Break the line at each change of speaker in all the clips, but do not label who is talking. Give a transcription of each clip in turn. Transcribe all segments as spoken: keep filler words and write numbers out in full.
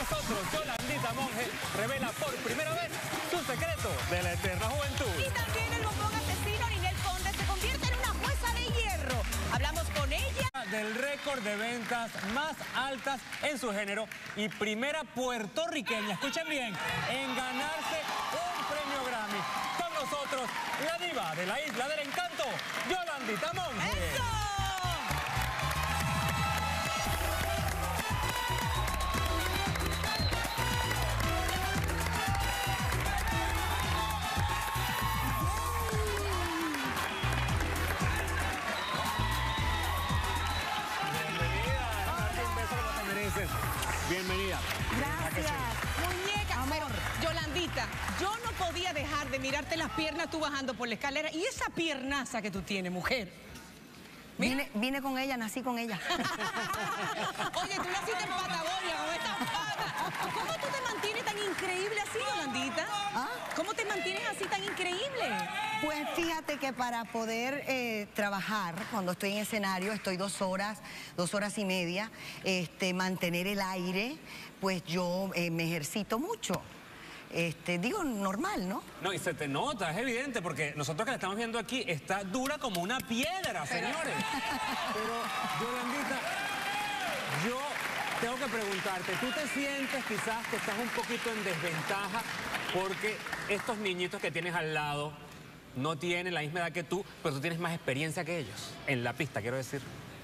nosotros, Yolandita Monge revela por primera vez su secreto de la eterna juventud.
Y también el bombón asesino Ninel Conde se convierte en una jueza de hierro. Hablamos con ella
Del récord de ventas más altas en su género y primera puertorriqueña, escuchen bien, en ganarse un premio Grammy. Con nosotros, la diva de la Isla del Encanto, Yolandita Monge.
¡Eso!
Bienvenida.
Gracias. Muñeca, pero Yolandita, yo no podía dejar de mirarte las piernas tú bajando por la escalera. Y esa piernaza que tú tienes, mujer.
Vine, vine con ella, nací con ella.
Oye, tú naciste en Patagonia con esta pata. ¿Cómo tú te mantienes tan increíble así, Yolandita?
¿Ah?
¿Cómo te mantienes así tan increíble?
Pues fíjate que para poder eh, trabajar, cuando estoy en escenario, estoy dos horas, dos horas y media, este, mantener el aire, pues yo eh, me ejercito mucho. Este, digo, normal, ¿no?
No, y se te nota, es evidente, porque nosotros que la estamos viendo aquí está dura como una piedra, señores. Pero, Yolandita, yo tengo que preguntarte, ¿tú te sientes quizás que estás un poquito en desventaja porque estos niñitos que tienes al lado no tienen la misma edad que tú, pero tú tienes más experiencia que ellos? En la pista, quiero decir.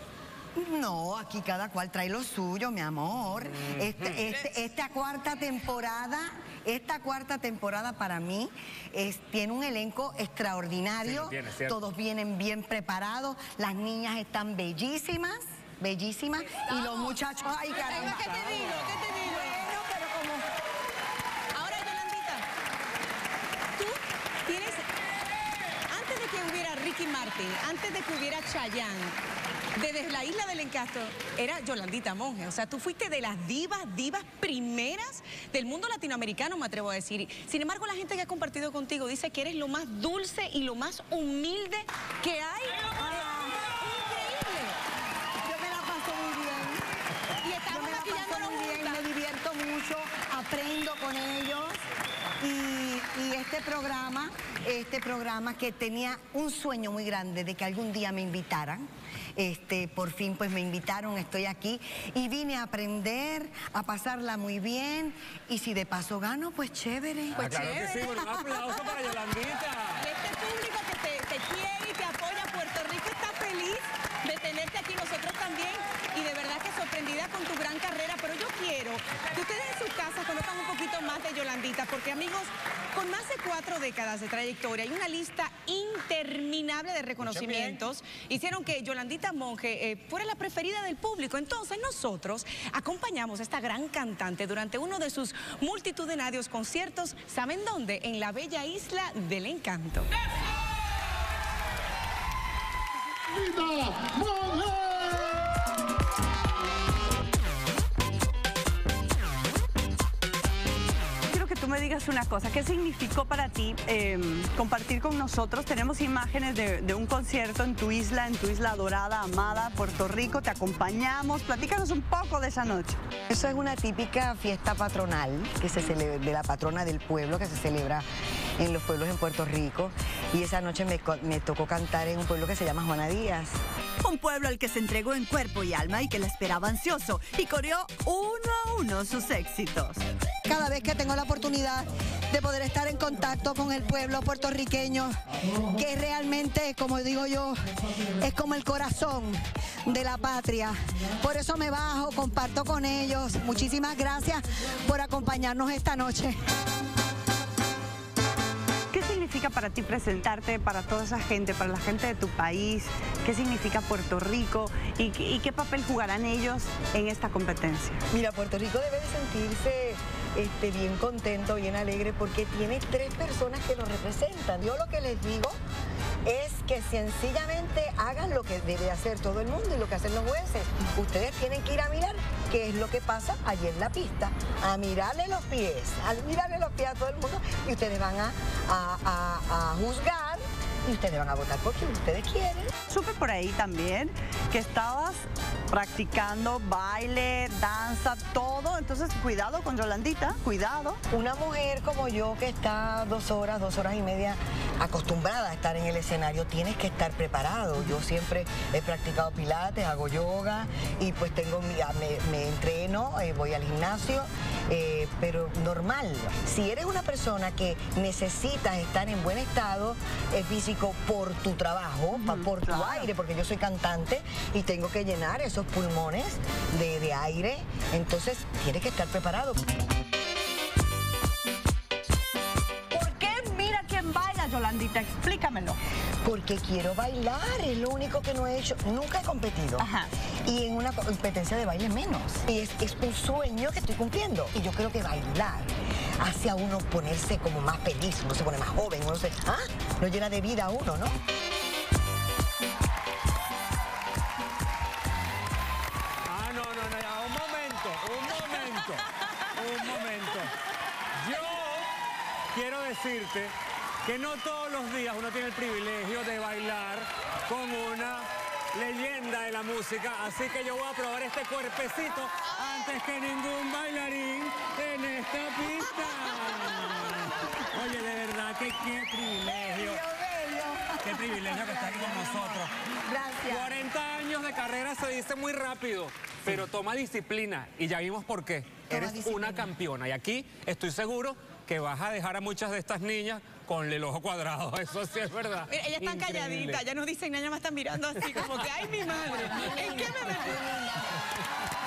No, aquí cada cual trae lo suyo, mi amor. Este, este, esta cuarta temporada, esta cuarta temporada para mí es, tiene un elenco extraordinario.
Sí, tiene, ¿cierto?
Todos vienen bien preparados, las niñas están bellísimas, bellísimas, y los muchachos, ay caramba.
¿Qué te digo? ¿Qué te digo?
Bueno, pero como...
Ahora, Yolandita, tú tienes, antes de que hubiera Ricky Martin, antes de que hubiera Chayanne, desde la Isla del Encanto, era Yolandita Monge. O sea, tú fuiste de las divas, divas primeras del mundo latinoamericano, me atrevo a decir. Sin embargo, la gente que ha compartido contigo dice que eres lo más dulce y lo más humilde que hay. Ah, increíble.
Yo me la paso muy bien.
Y estamos
Yo me la
maquillándonos
paso muy bien,
juntas.
me divierto mucho, aprendo con ellos. Y, y este programa, este programa que tenía un sueño muy grande de que algún día me invitaran. Este, por fin pues me invitaron, estoy aquí y vine a aprender, a pasarla muy bien, y si de paso gano, pues chévere.
Ah,
Pues
claro que
chévere.
sí, bueno, un aplauso para Yolandita.
Este público que te, te quiere y te apoya, Puerto Rico está feliz de tenerte aquí, nosotros también, y de verdad que sorprendida con tu gran carrera, pero yo quiero que ustedes en sus casas conozcan un poquito más de Yolandita, porque amigos, con más de cuatro décadas de trayectoria y una lista interminable de reconocimientos, hicieron que Yolandita Monge eh, fuera la preferida del público. Entonces nosotros acompañamos a esta gran cantante durante uno de sus multitudinarios conciertos, ¿saben dónde? En la bella Isla del Encanto.
¡Yolandita Monge!
Quiero que tú me digas una cosa, ¿qué significó para ti eh, compartir con nosotros? Tenemos imágenes de, de un concierto en tu isla, en tu isla adorada, amada, Puerto Rico, te acompañamos, platícanos un poco de esa noche.
Eso es una típica fiesta patronal que se celebra, de la patrona del pueblo, que se celebra en los pueblos en Puerto Rico, y esa noche me, me tocó cantar en un pueblo que se llama Juana Díaz.
Un pueblo al que se entregó en cuerpo y alma y que la esperaba ansioso y coreó uno a uno sus éxitos.
Cada vez que tengo la oportunidad de poder estar en contacto con el pueblo puertorriqueño, que realmente, como digo yo, es como el corazón de la patria. Por eso me bajo, comparto con ellos. Muchísimas gracias por acompañarnos esta noche.
¿Qué significa para ti presentarte para toda esa gente, para la gente de tu país? ¿Qué significa Puerto Rico? ¿Y, y qué papel jugarán ellos en esta competencia?
Mira, Puerto Rico debe de sentirse este, bien contento, bien alegre, porque tiene tres personas que nos representan. Yo lo que les digo es que sencillamente hagan lo que debe hacer todo el mundo y lo que hacen los jueces. Ustedes tienen que ir a mirar qué es lo que pasa allí en la pista, a mirarle los pies, a mirarle los pies a todo el mundo, y ustedes van a, a, a, a juzgar y ustedes van a votar por quien ustedes quieren.
Supe por ahí también que estabas practicando baile, danza, todo. Entonces, cuidado con Yolandita, cuidado.
Una mujer como yo que está dos horas, dos horas y media acostumbrada a estar en el escenario, tienes que estar preparado. Yo siempre he practicado pilates, hago yoga y pues tengo mi, me, me entreno, eh, voy al gimnasio, eh, pero normal. Si eres una persona que necesitas estar en buen estado eh, físico por tu trabajo, mm, por tu claro. aire, porque yo soy cantante y tengo que llenar esos pulmones de, de aire, entonces tienes que estar preparado.
¿Por qué mira quién baila, Yolandita? Explícamelo.
Porque quiero bailar, es lo único que no he hecho, nunca he competido. Ajá. Y en una competencia de baile menos. Y es, es un sueño que estoy cumpliendo. Y yo creo que bailar hace a uno ponerse como más feliz, uno se pone más joven, uno se, ¿ah? Lo llena de vida a uno, ¿no?
Ah, no, no, no, ya, un momento, un momento, un momento. Yo quiero decirte que no todos los días uno tiene el privilegio de bailar con una leyenda de la música, así que yo voy a probar este cuerpecito antes que ningún bailarín en esta pista. Oye, de verdad que qué privilegio. Qué privilegio que estás aquí con nosotros.
Gracias.
cuarenta años de carrera se dice muy rápido, pero toma disciplina y ya vimos por qué.
Toma
Eres
disciplina.
una campeona y aquí estoy seguro que vas a dejar a muchas de estas niñas con el ojo cuadrado, eso sí es verdad.
Mira, ellas están
Increíble.
calladitas, ya no dicen nada, más están mirando así como que, ay, mi madre, ¿en qué me metí?